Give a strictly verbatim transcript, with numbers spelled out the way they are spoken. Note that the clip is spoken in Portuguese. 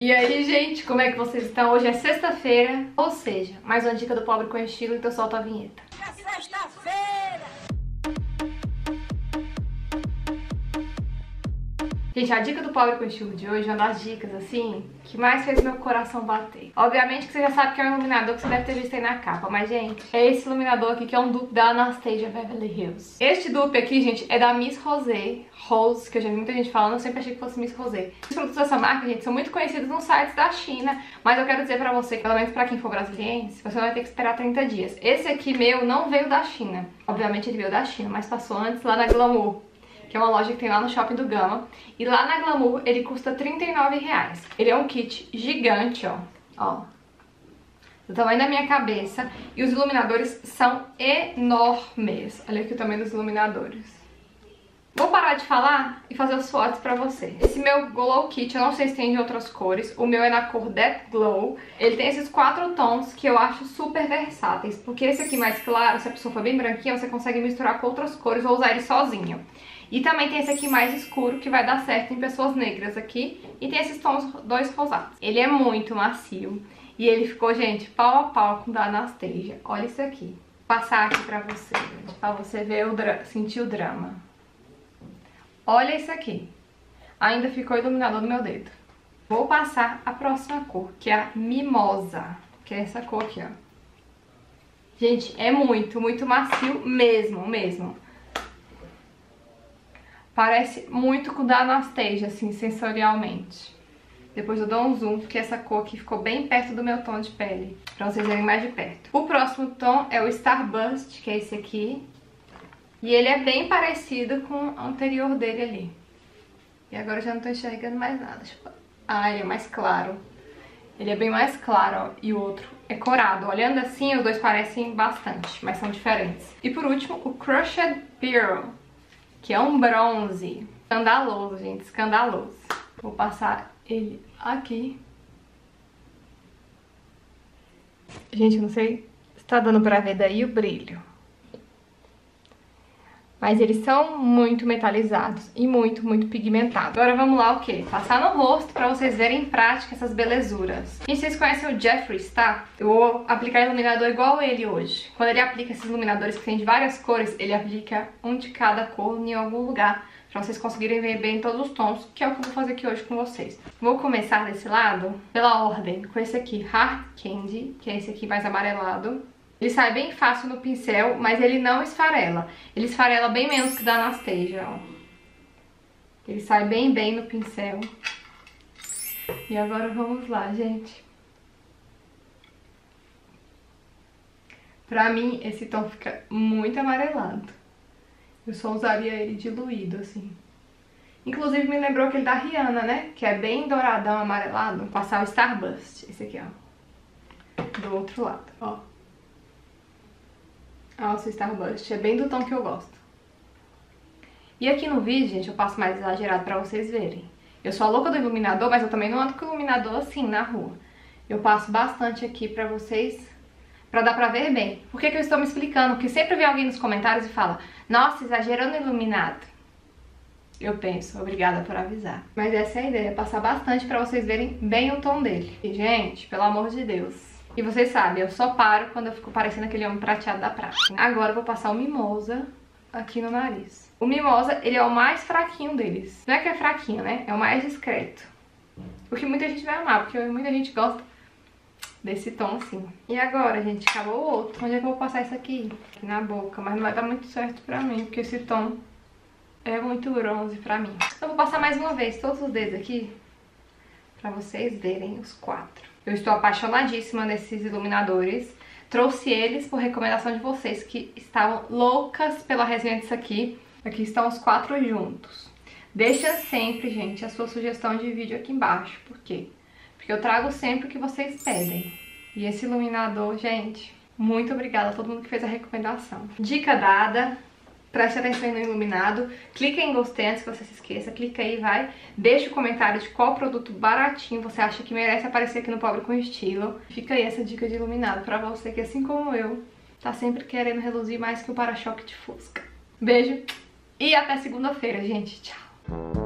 E aí, gente, como é que vocês estão? Hoje é sexta-feira, ou seja, mais uma dica do Pobre com Estilo, então solta a vinheta. É sexta-feira! Gente, a dica do Pobre com Estilo de hoje é uma das dicas, assim, que mais fez meu coração bater. Obviamente que você já sabe que é um iluminador que você deve ter visto aí na capa, mas, gente, é esse iluminador aqui que é um dupe da Anastasia Beverly Hills. Este dupe aqui, gente, é da Miss Rosé, Rose, que eu já vi muita gente falando, eu sempre achei que fosse Miss Rosé. Os produtos dessa marca, gente, são muito conhecidos nos sites da China, mas eu quero dizer pra você, que pelo menos pra quem for brasileiro, você vai ter que esperar trinta dias. Esse aqui meu não veio da China. Obviamente ele veio da China, mas passou antes lá na Glamour, que é uma loja que tem lá no Shopping do Gama. E lá na Glamour ele custa trinta e nove reais. Ele é um kit gigante, ó. Ó. Do tamanho da minha cabeça. E os iluminadores são enormes. Olha aqui o tamanho dos iluminadores. Vou parar de falar e fazer os fotos pra você. Esse meu Glow Kit, eu não sei se tem de outras cores. O meu é na cor That Glow. Ele tem esses quatro tons que eu acho super versáteis. Porque esse aqui mais claro, se a pessoa for bem branquinha, você consegue misturar com outras cores ou usar ele sozinho. E também tem esse aqui mais escuro, que vai dar certo em pessoas negras aqui. E tem esses tons dois rosados. Ele é muito macio. E ele ficou, gente, pau a pau com o da Anastasia. Olha isso aqui. Vou passar aqui pra você, gente, pra você ver o dra- sentir o drama. Olha isso aqui. Ainda ficou iluminador no meu dedo. Vou passar a próxima cor, que é a Mimosa. Que é essa cor aqui, ó. Gente, é muito, muito macio mesmo, mesmo. Parece muito com o da Anastasia, assim, sensorialmente. Depois eu dou um zoom, porque essa cor aqui ficou bem perto do meu tom de pele, pra vocês verem mais de perto. O próximo tom é o Starburst, que é esse aqui. E ele é bem parecido com o anterior dele ali. E agora eu já não tô enxergando mais nada. Deixa eu... Ah, ele é mais claro. Ele é bem mais claro, ó. E o outro é corado. Olhando assim, os dois parecem bastante, mas são diferentes. E por último, o Crushed Pearl, que é um bronze. Escandaloso, gente, escandaloso. Vou passar ele aqui. Gente, eu não sei se tá dando pra ver daí o brilho. Mas eles são muito metalizados e muito, muito pigmentados. Agora vamos lá o quê? Passar no rosto pra vocês verem em prática essas belezuras. E vocês conhecem o Jeffree Star? Eu vou aplicar iluminador igual ele hoje. Quando ele aplica esses iluminadores que tem de várias cores, ele aplica um de cada cor em algum lugar, pra vocês conseguirem ver bem todos os tons, que é o que eu vou fazer aqui hoje com vocês. Vou começar desse lado, pela ordem, com esse aqui, Hard Candy, que é esse aqui mais amarelado. Ele sai bem fácil no pincel, mas ele não esfarela. Ele esfarela bem menos que o da Anastasia, ó. Ele sai bem bem no pincel. E agora vamos lá, gente. Pra mim, esse tom fica muito amarelado. Eu só usaria ele diluído, assim. Inclusive, me lembrou aquele da Rihanna, né? Que é bem douradão, amarelado. Vou passar o Starburst, esse aqui, ó. Do outro lado, ó. Nossa, o Starburst é bem do tom que eu gosto. E aqui no vídeo, gente, eu passo mais exagerado pra vocês verem. Eu sou a louca do iluminador, mas eu também não ando com iluminador assim na rua. Eu passo bastante aqui pra vocês, pra dar pra ver bem. Por que que eu estou me explicando? Porque sempre vem alguém nos comentários e fala: nossa, exagerando iluminado. Eu penso, obrigada por avisar. Mas essa é a ideia, passar bastante pra vocês verem bem o tom dele. E, gente, pelo amor de Deus. E vocês sabem, eu só paro quando eu fico parecendo aquele homem prateado da praia. Agora eu vou passar o Mimosa aqui no nariz. O Mimosa, ele é o mais fraquinho deles. Não é que é fraquinho, né? É o mais discreto. O que muita gente vai amar, porque muita gente gosta desse tom assim. E agora, gente, acabou o outro. Onde é que eu vou passar isso aqui? Aqui na boca, mas não vai dar muito certo pra mim, porque esse tom é muito bronze pra mim. Então eu vou passar mais uma vez todos os dedos aqui, pra vocês verem os quatro. Eu estou apaixonadíssima nesses iluminadores. Trouxe eles por recomendação de vocês que estavam loucas pela resenha disso aqui. Aqui estão os quatro juntos. Deixa sempre, gente, a sua sugestão de vídeo aqui embaixo. Por quê? Porque eu trago sempre o que vocês pedem. E esse iluminador, gente, muito obrigada a todo mundo que fez a recomendação. Dica dada. Preste atenção aí no iluminado, clica em gostei antes que você se esqueça, clica aí, vai, deixa o comentário de qual produto baratinho você acha que merece aparecer aqui no Pobre com Estilo. Fica aí essa dica de iluminado pra você que, assim como eu, tá sempre querendo reluzir mais que o para-choque de Fusca. Beijo e até segunda-feira, gente. Tchau!